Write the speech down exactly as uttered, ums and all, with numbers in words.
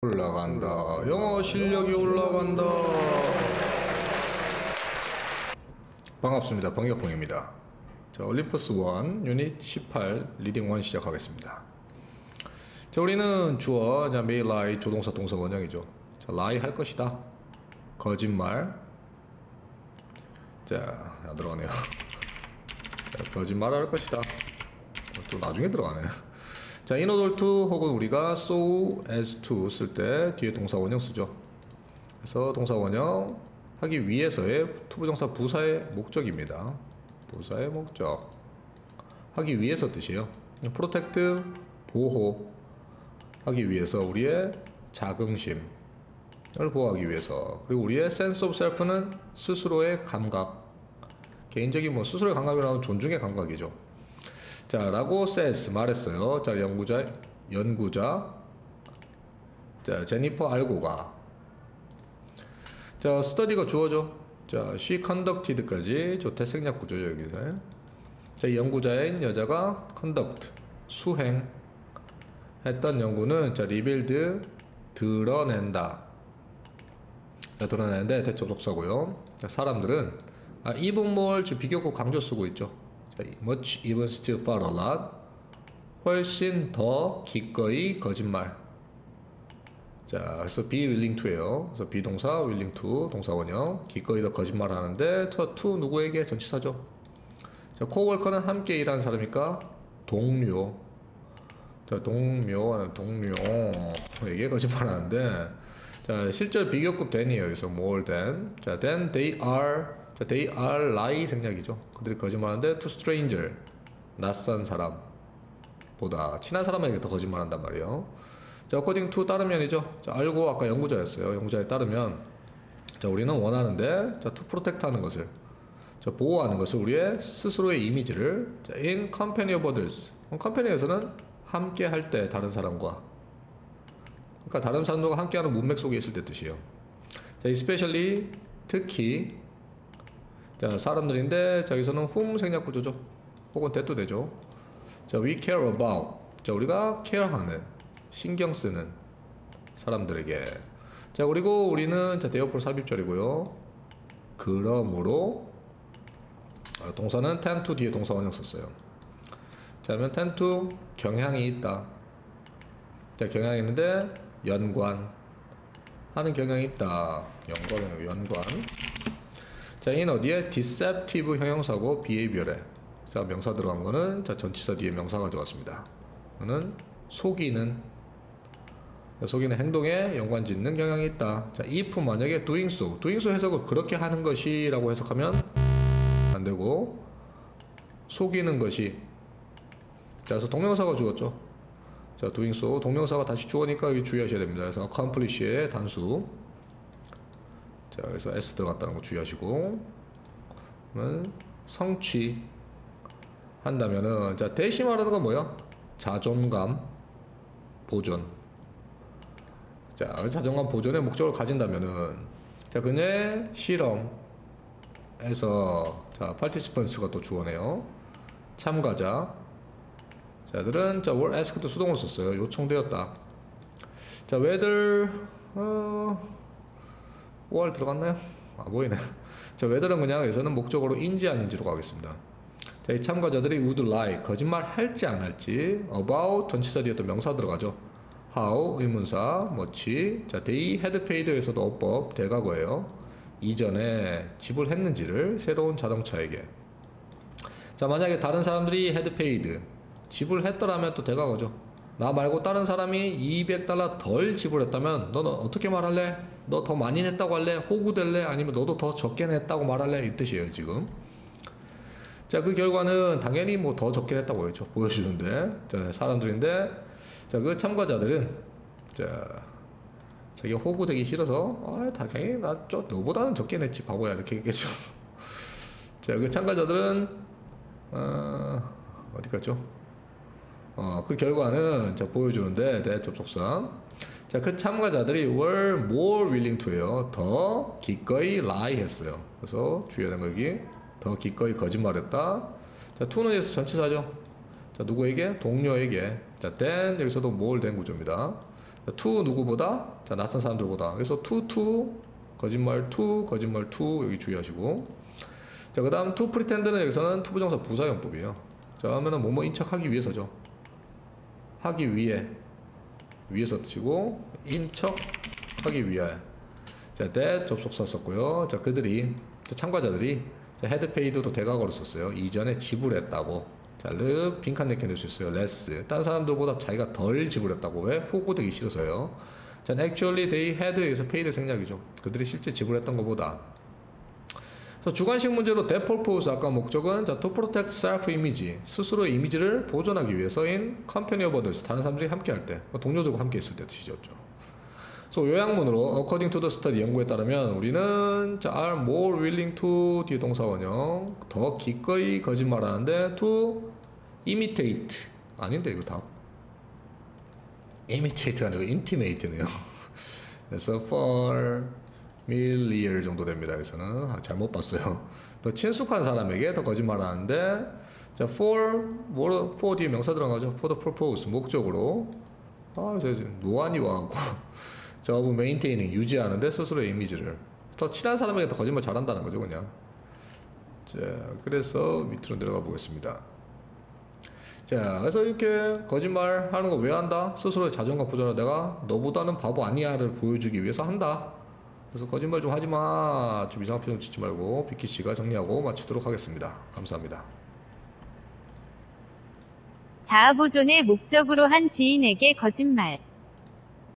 올라간다. 영어 실력이 올라간다. 반갑습니다. 번개콩입니다. 자, 올림퍼스 일 유닛 십팔 리딩 일 시작하겠습니다. 자, 우리는 주어, 자, may lie 조동사 동사 원형이죠. 자, lie 할 것이다. 거짓말. 자, 안 들어가네요. 자, 거짓말 할 것이다. 또 나중에 들어가네. 자, in order to 혹은 우리가 so as to 쓸 때 뒤에 동사 원형 쓰죠. 그래서 동사 원형 하기 위해서의 투부정사 부사의 목적입니다. 부사의 목적. 하기 위해서 뜻이에요. protect 보호 하기 위해서 우리의 자긍심을 보호하기 위해서. 그리고 우리의 sense of self는 스스로의 감각. 개인적인 뭐 스스로의 감각이라면 존중의 감각이죠. 자, 라고 says 말했어요. 자, 연구자 연구자 자, 제니퍼 알고가. 자, study가 주어죠. 자, she conducted까지 조태생략 구조죠, 여기서. 자, 연구자인 여자가 conduct 수행 했던 연구는 자, revealed 드러낸다. 자, 드러내는데 대접속사고요. 자, 사람들은 아, even more 비교구 강조 쓰고 있죠. 자, much, even, still, far, a lot. 훨씬 더 기꺼이 거짓말. 자, 그래서 be willing to예요. 그래서 비동사 willing to 동사 원형 기꺼이 더 거짓말 하는데 to, to 누구에게 전치사죠. 자, coworker는 함께 일하는 사람이니까 동료. 자, 동료 동료에게 거짓말 하는데 자, 실제 비교급 than이에요. 그래서 more than. 자, then they are 자, they are lie 생략이죠. 그들이 거짓말하는데 to stranger 낯선 사람보다 친한 사람에게 더 거짓말한단 말이에요. 자, according to 따르면이죠. 자, 알고 아까 연구자였어요. 연구자에 따르면 자, 우리는 원하는데 자, to protect 하는 것을 자, 보호하는 것을 우리의 스스로의 이미지를 자, in company of others. 컴퍼니에서는 함께 할 때 다른 사람과 그러니까 다른 사람들과 함께하는 문맥 속에 있을 때 뜻이에요. 자, especially 특히 자, 사람들인데 자, 여기서는 whom 생략 구조죠. 혹은 that도 되죠. 자, we care about. 자, 우리가 care하는 신경 쓰는 사람들에게. 자, 그리고 우리는 자, therefore 삽입절이고요. 그러므로 아, 동사는 tend to 뒤에 동사 원형 썼어요. 자, 그러면 tend to 경향이 있다. 자, 경향이 있는데 연관 하는 경향이 있다. 연관, 연관. 자, in 어디에 deceptive 형용사고 behavior에 자, 명사 들어간 거는 자, 전치사 뒤에 명사가 들어갔습니다. 이거는 속이는 속이는 행동에 연관 짓는 경향이 있다. 자, if 만약에 doing so doing so 해석을 그렇게 하는 것이 라고 해석하면 안 되고 속이는 것이 자, 그래서 동명사가 주었죠. 자, doing so 동명사가 다시 주어니까 여기 주의하셔야 됩니다. 그래서 accomplish의 단수. 자, 그래서 s 들어갔다는 거 주의하시고. 그러면 성취 한다면은 자, 대신 말하는 건 뭐야? 자존감 보존. 자, 자존감 보존의 목적을 가진다면은 자, 그녀의 실험에서 자, participants가 또 주어네요. 참가자. 자들은 자, were asked 수동으로 썼어요. 요청되었다. 자, whether 어 월 들어갔나요? 아, 보이네. 자, whether는 그냥 여기서는 목적어로 인지 아닌지로 가겠습니다. 자, 이 참가자들이 would lie 거짓말 할지 안 할지 about 전치사 뒤에 또 명사 들어가죠. how 의문사 much. 자, they had paid에서도 어법 대과거예요. 이전에 지불했는지를 새로운 자동차에게. 자, 만약에 다른 사람들이 had paid 지불했더라면 또 대과거죠. 나 말고 다른 사람이 이백 달러 덜 지불했다면 너는 어떻게 말할래? 너 더 많이 냈다고 할래? 호구될래? 아니면 너도 더 적게 냈다고 말할래? 이 뜻이에요, 지금. 자, 그 결과는 당연히 뭐 더 적게 냈다고 보여줘, 보여주는데 자, 사람들인데 자, 그 참가자들은 자, 자기 호구되기 싫어서 아, 당연히 나 좀 너보다는 적게 냈지 바보야 이렇게 얘기했죠. 자, 그 참가자들은 어, 어디 갔죠? 어, 그 결과는 자, 보여주는데 대접속사. 자, 그 참가자들이 were more willing to예요. 더 기꺼이 lie 했어요. 그래서 주의하는 거 여기 더 기꺼이 거짓말했다. 자, to는 여기서 전치사죠. 자, 누구에게? 동료에게. 자, then 여기서도 more than 구조입니다. to 누구보다? 자, 낯선 사람들보다. 그래서 to, to, 거짓말, to, 거짓말, to 여기 주의하시고. 자, 그 다음 to pretend는 여기서는 to 부정사 부사용법이에요. 자, 하면은 뭐뭐 인척하기 위해서죠. 하기 위해. 위해서 치고, 인척하기 위하여. 자, that 접속사 썼고요. 자, 그들이, 자, 참가자들이, 자, had paid도 대각어로 썼어요. 이전에 지불했다고. 자, 르 빈칸 내켜낼 수 있어요. less. 딴 사람들보다 자기가 덜 지불했다고. 왜? 후 고되기 싫어서요. 자, actually they had에서 paid 생략이죠. 그들이 실제 지불했던 것보다. 그래서 주관식 문제로 that purpose 아까 목적은 자, to protect self image 스스로의 이미지를 보존하기 위해서인 company of others 다른 사람들이 함께 할 때 동료들과 함께 있을 때 뜻이었죠. 그래서 요약문으로 according to the study 연구에 따르면 우리는 자, are more willing to 뒤에 동사원형 더 기꺼이 거짓말하는데 to imitate 아닌데 이거 답 imitate가 아니고 intimate네요. 그래서 familiar 정도 됩니다. 여기서는 아, 잘못 봤어요. 더 친숙한 사람에게 더 거짓말하는데 자 for 뭐 for 뒤에 명사 들어가죠. for the purpose 목적으로 아 이제 노안이 와갖고 자 of maintaining 유지하는데 스스로의 이미지를 더 친한 사람에게 더 거짓말 잘한다는 거죠 그냥. 자 그래서 밑으로 내려가 보겠습니다. 자 그래서 이렇게 거짓말 하는 거 왜 한다? 스스로의 자존감 보존을 내가 너보다는 바보 아니야를 보여주기 위해서 한다. 그래서 거짓말 좀 하지마. 좀 이상한 표정 짓지 말고 비키씨가 정리하고 마치도록 하겠습니다. 감사합니다. 자아보존의 목적으로 한 지인에게 거짓말.